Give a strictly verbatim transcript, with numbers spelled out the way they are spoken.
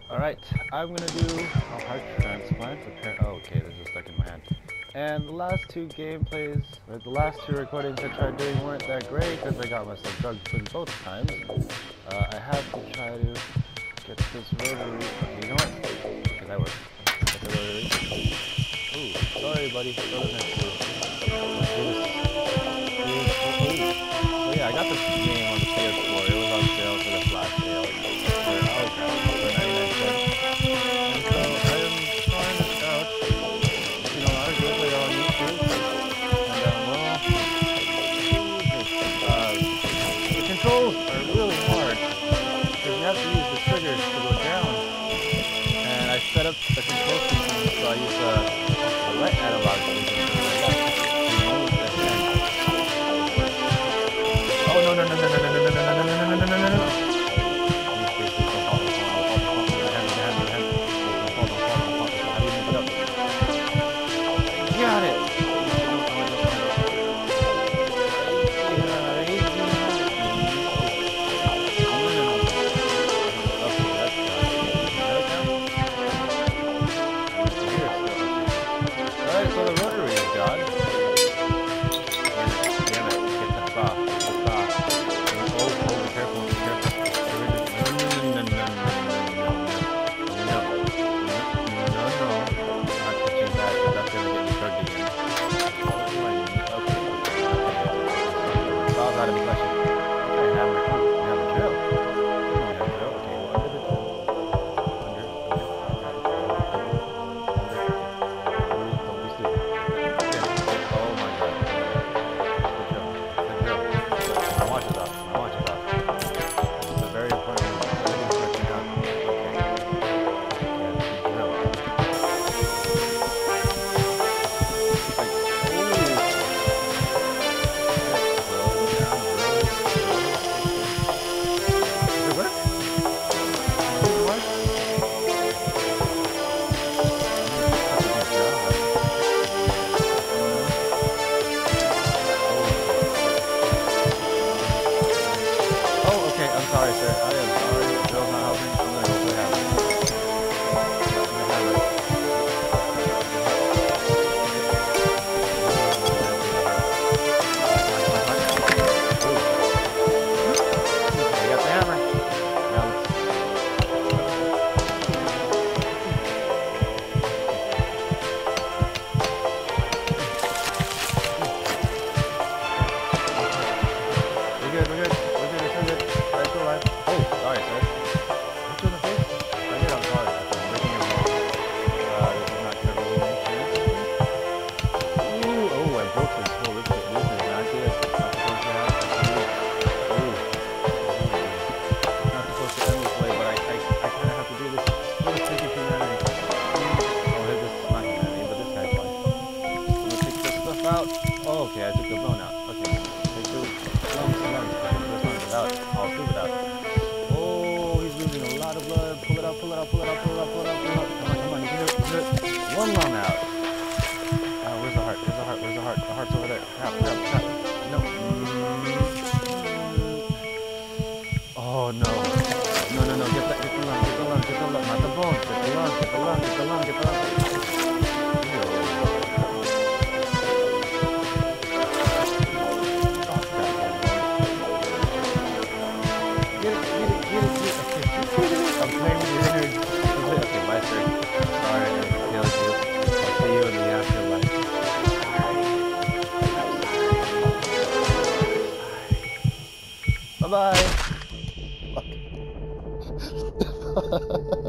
Alright, I'm gonna do a heart transplant. Appar- oh, okay, this is stuck in my hand. And the last two gameplays, or the last two recordings I tried doing weren't that great because I got myself drugged in both times. Uh, I have to try to get this rotary. Okay, you know what? Okay, that works. Get the rotary. Ooh, sorry, buddy. Go to next to Let's do this. So yeah, I got this game on the P S four. It was on sale for the flash sale. For, oh crap, for ninety-nine cents. And so I am trying this out. You know, I do it on YouTube. And um, well, uh, the controls are really hard because you have to use the triggers to go down. And I set up the control system, so I use the, the right analog system. Oh no no no no no no no no no no no no no no. Got it. Alright, so the rotary is gone. Damn it, get the saw. Get the saw. Oh, oh, be careful, be careful. No, no, no, no, no, no, no, no. I'm not touching that because that's going to get me drugged again. Okay. Saw's out of the question. Okay, hammer. Oh, we have a drill. We don't have a drill. Okay, well, under the drill. Under, under, under, don't be stupid. Oh my god. Good drill. Good drill. My watch is off. My watch is off. This is a very important one. Very important job. Okay. Yeah, this is drill. Like, ooh. Drill down, drill, drill. Does it work? Does it work? That's a good job. Oh, okay. I'm sorry, sir. I am sorry. The drill's not helping. I'm gonna go for the hammer. The hammer. I got the hammer. Now let's. We're good. We're good. We're good. We're still good. Alright, still alive. Oh, sorry, sir. Hit you in the face? I did. I'm sorry. I'm breaking your bone. Uh, this is not terribly insurance. Ooh, oh, I broke this whole this, this is not good. It's not supposed to happen. Ooh. Ooh. It's not supposed to end this way, but I I, I kinda have to do this. For the sake of humanity. Oh, this is not humanity, but this guy's fine. I'm gonna take this stuff out. Oh, okay, I took the bone out. Okay. Take the lungs, the lungs. Okay, this lungs out. I'll scoop it out. Oh, he's losing a lot of blood. Pull it out, pull it out, pull it out, pull it out, pull it out, pull it out. Come on, come on, you can do it, you can do it. One lung out. Oh, where's the heart? Where's the heart? Where's the heart? The heart's over there. Crap, crap, crap. No. Oh, no. No, no, no. Get that, get the lung, get the lung, get the lung. Not the bone. Get the lung, get the lung, get the lung, get the lung. Ew. Oh, crap. Get it, get it, get it, get it. Okay. I'm playing with your energy. Okay, bye, sir. Sorry, I failed you. I'll see you in the afterlife. Bye-bye. Fuck.